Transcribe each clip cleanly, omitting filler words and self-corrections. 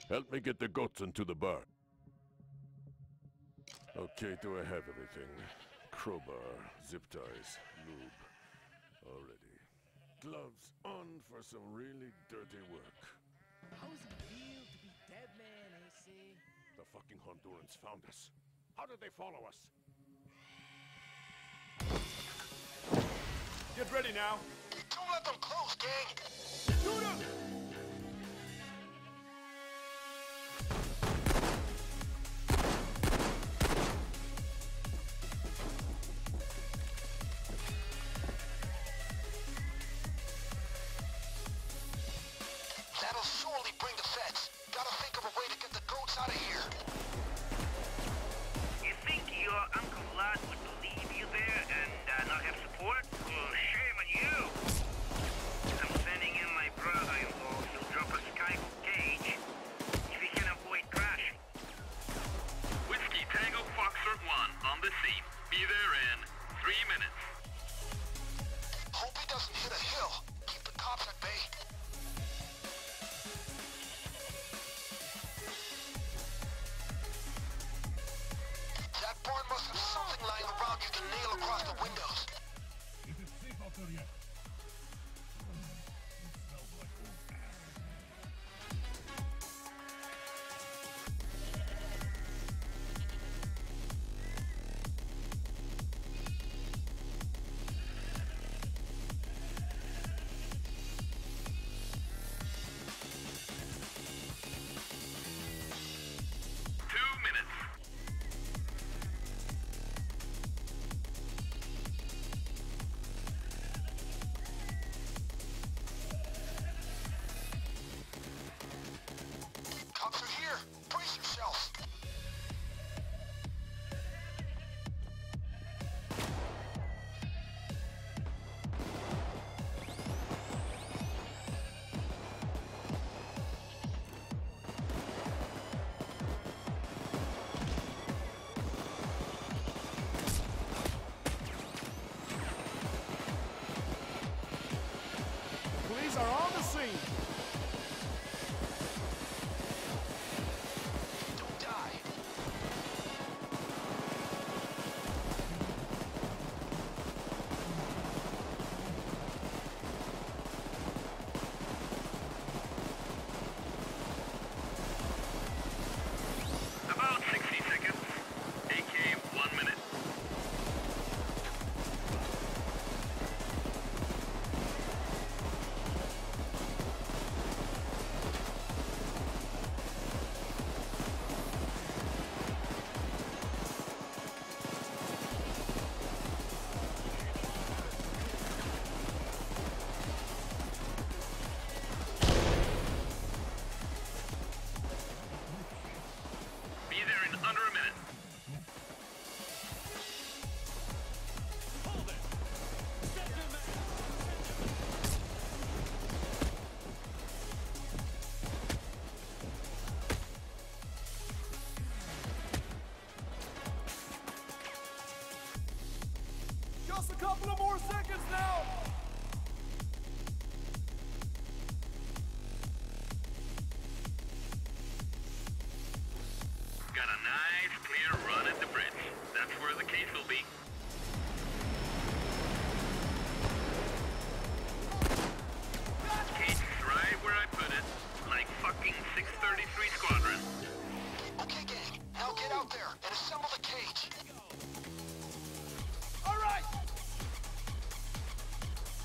Help me get the goats into the bar. Okay, do I have everything? Crowbar, zip ties, lube. All ready. Gloves on for some really dirty work. How does it feel to be dead man, AC? The fucking Hondurans found us. How did they follow us? Get ready now. Don't let them close, gang! Shoot him! That'll surely bring the feds. Gotta think of a way to get the goats out of here. You think your Uncle Lad would leave you there and not have support? Well, shame on you! I'm sending in my brother-in-law. He'll drop a skyhook cage if he can avoid crashing. Whiskey Tango Foxtrot 1 on the scene. Be there in 3 minutes. Hope he doesn't hit a hill. Keep the cops at bay. That barn must have something lying around you can nail across the windows. Is it safe out there yet? It smells like old ass. Cops are here. Brace yourself. Police are on the scene. Don't die. About 60 seconds. AK 1 minute. Be there in under a minute. Hold it. Step to man. Just a couple of more seconds now. Got a nice clear run at the bridge. That's where the case will be. Cage is right where I put it. Like fucking 633 Squadron. Okay, gang. Now get out there and assemble the cage. All right.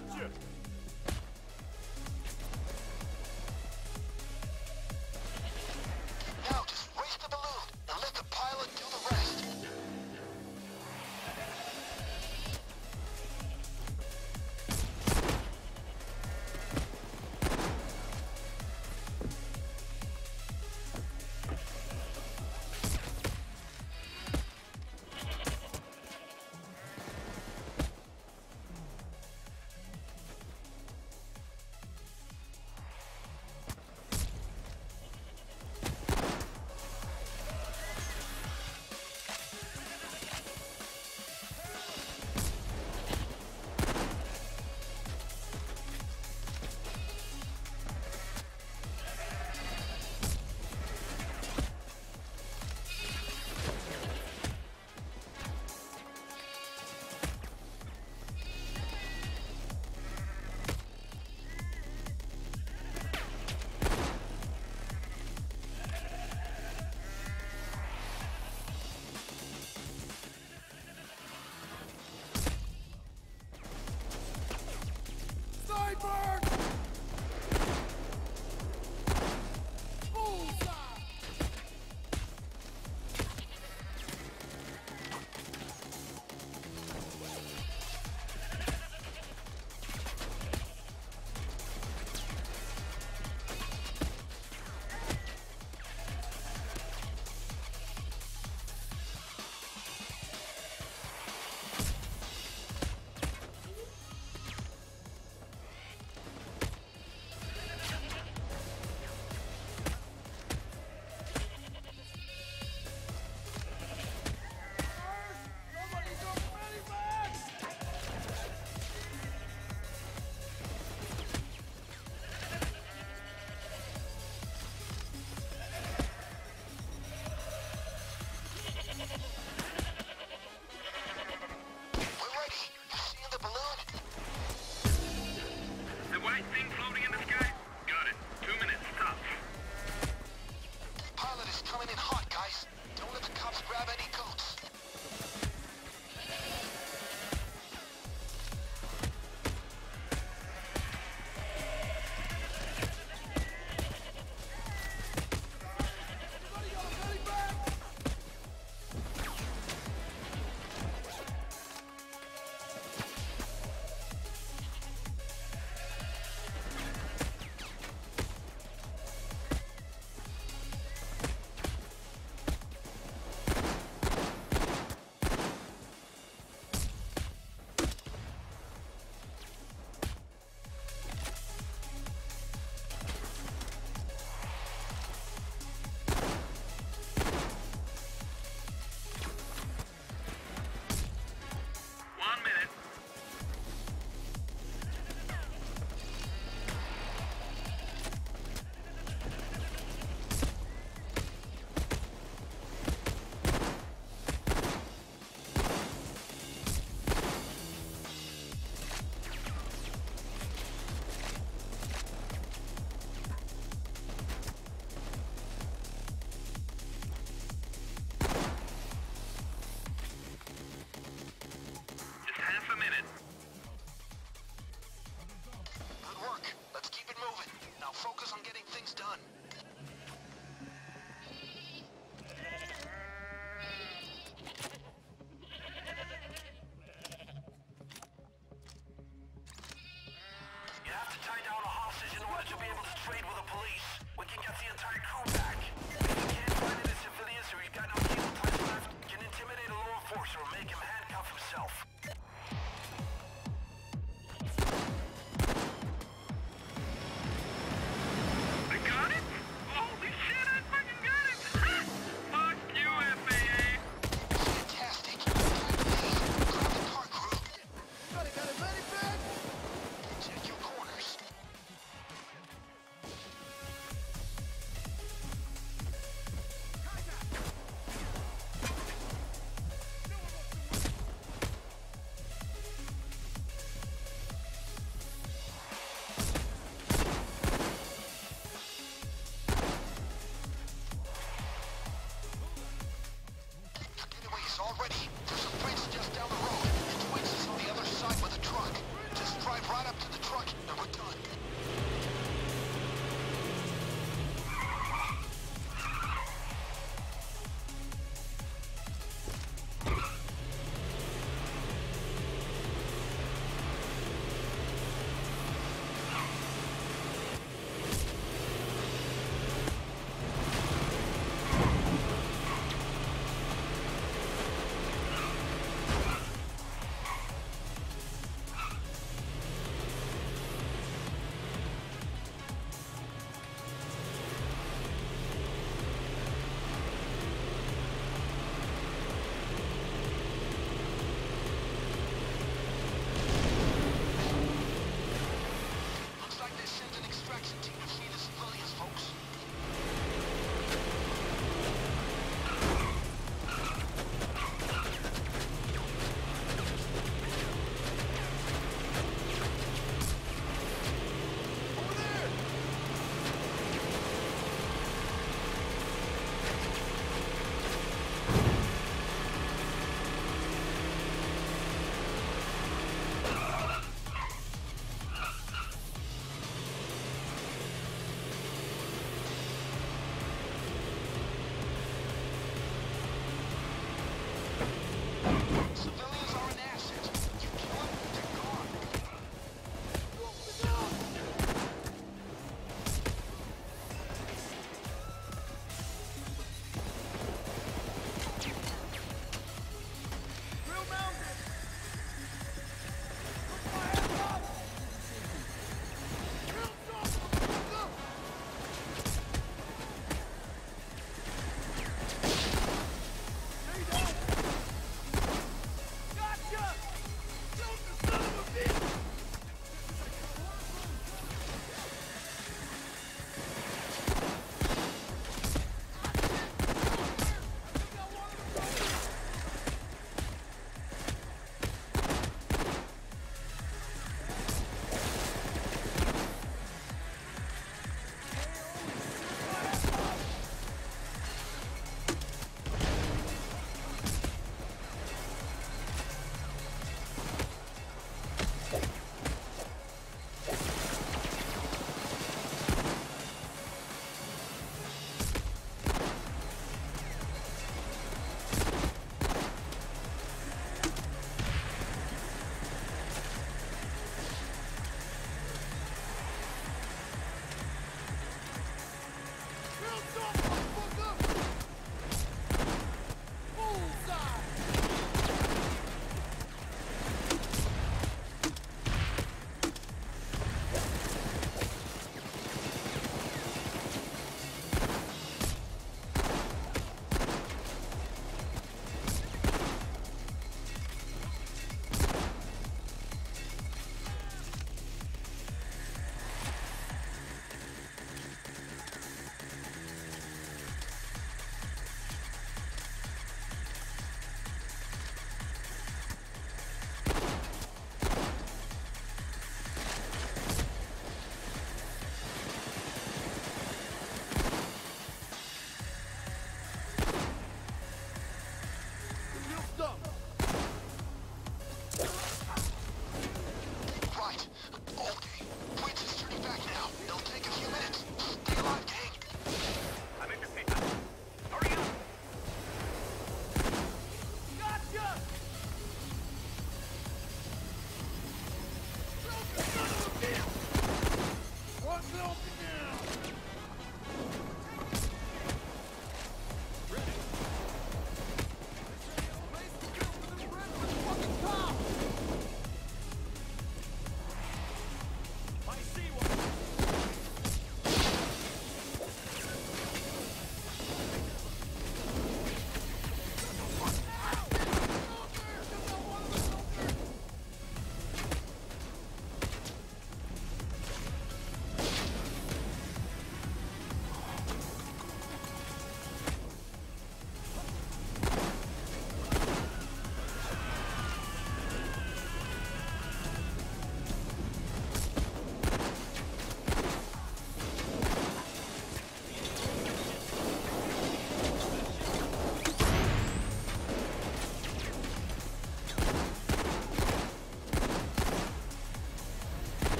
Gotcha! Now just raise the balloon and let the pilot do the rest. Sniper! Bullseye! Somebody go medivac! We're ready. You seeing the balloon? The white thing floating in the sky? Got it. 2 minutes, tops. Pilot is coming in hot, guys. Don't let the cops grab any goats. Somebody got a medivac! Just half a minute. Good work. Let's keep it moving. Now focus on getting things done. You have to tie down a hostage in order to be able to trade with the police. We can get the entire crew back. If you can't find any civilians or you've got no cable ties left, you can intimidate a law enforcer or make him handcuff himself. I got it? Holy shit, I fucking got it! Fuck you, FAA! Fantastic. Time to leave. Grab the car, crew. Somebody got a medivac? Check your corners. exit till you free the civilians, folks.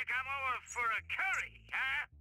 come over for a curry, huh?